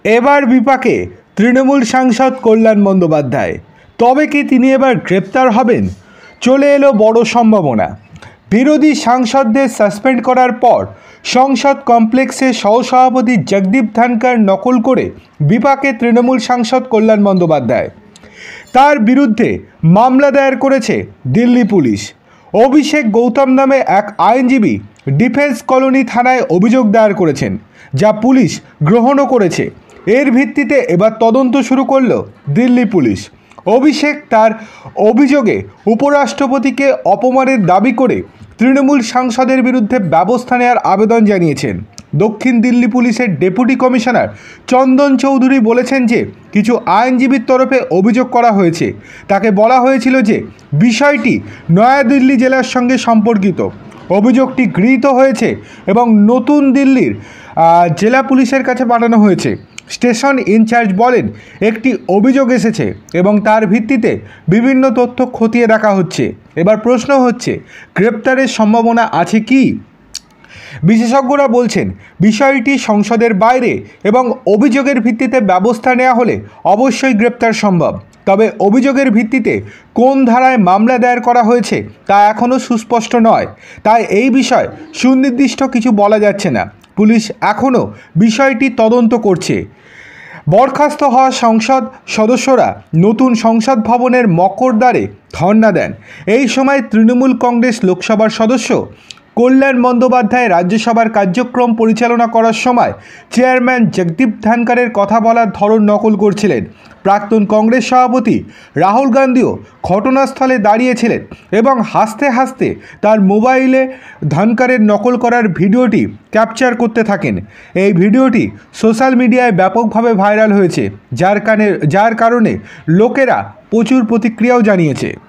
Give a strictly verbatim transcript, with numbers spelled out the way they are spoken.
এবার বিপাকে তৃণমূল সাংসদ কল্যাণ বন্দ্যোপাধ্যায়। তবে কি তিনি এবার গ্রেপ্তার হবেন? চলে এলো বড় সম্ভাবনা। বিরোধী সাংসদদের সাসপেন্ড করার পর সংসদ কমপ্লেক্সে সহসভাপতি জগদীপ ধনকর নকল করে বিপাকে তৃণমূল সাংসদ কল্যাণ বন্দ্যোপাধ্যায়। তার বিরুদ্ধে মামলা দায়ের করেছে দিল্লি পুলিশ। অভিষেক গৌতম নামে এক আইনজীবী ডিফেন্স কলোনি থানায় অভিযোগ দায়ের করেছেন, যা পুলিশ গ্রহণও করেছে। এর ভিত্তিতে এবার তদন্ত শুরু করল দিল্লি পুলিশ। অভিষেক তার অভিযোগে উপরাষ্ট্রপতিকে অপমানের দাবি করে তৃণমূল সাংসদের বিরুদ্ধে ব্যবস্থা নেওয়ার আবেদন জানিয়েছেন। দক্ষিণ দিল্লি পুলিশের ডেপুটি কমিশনার চন্দন চৌধুরী বলেছেন যে কিছু আইনজীবীর তরফে অভিযোগ করা হয়েছে। তাকে বলা হয়েছিল যে বিষয়টি নয়াদিল্লি জেলার সঙ্গে সম্পর্কিত। অভিযোগটি গৃহীত হয়েছে এবং নতুন দিল্লির জেলা পুলিশের কাছে পাঠানো হয়েছে। স্টেশন ইনচার্জ বলেন, একটি অভিযোগ এসেছে এবং তার ভিত্তিতে বিভিন্ন তথ্য খতিয়ে দেখা হচ্ছে। এবার প্রশ্ন হচ্ছে, গ্রেপ্তারের সম্ভাবনা আছে কি? বিশেষজ্ঞরা বলছেন বিষয়টি সংসদের বাইরে এবং অভিযোগের ভিত্তিতে ব্যবস্থা নেওয়া হলে অবশ্যই গ্রেপ্তার সম্ভব। তবে অভিযোগের ভিত্তিতে কোন ধারায় মামলা দায়ের করা হয়েছে তা এখনও সুস্পষ্ট নয়। তাই এই বিষয়ে সুনির্দিষ্ট কিছু বলা যাচ্ছে না। পুলিশ এখনও বিষয়টি তদন্ত করছে। বরখাস্ত হওয়া সংসদ সদস্যরা নতুন সংসদ ভবনের মকরদ্বারে ধর্ণা দেন। এই সময় তৃণমূল কংগ্রেস লোকসভার সদস্য কল্যাণ বন্দ্যোপাধ্যায় রাজ্যসভার কার্যক্রম পরিচালনা করার সময় চেয়ারম্যান জগদীপ ধনকরের কথা বলার ধরন নকল করছিলেন। প্রাক্তন কংগ্রেস সভাপতি রাহুল গান্ধীও ঘটনাস্থলে দাঁড়িয়েছিলেন এবং হাসতে হাসতে তার মোবাইলে ধনকরের নকল করার ভিডিওটি ক্যাপচার করতে থাকেন। এই ভিডিওটি সোশ্যাল মিডিয়ায় ব্যাপকভাবে ভাইরাল হয়েছে, যার কারণে যার কারণে লোকেরা প্রচুর প্রতিক্রিয়াও জানিয়েছে।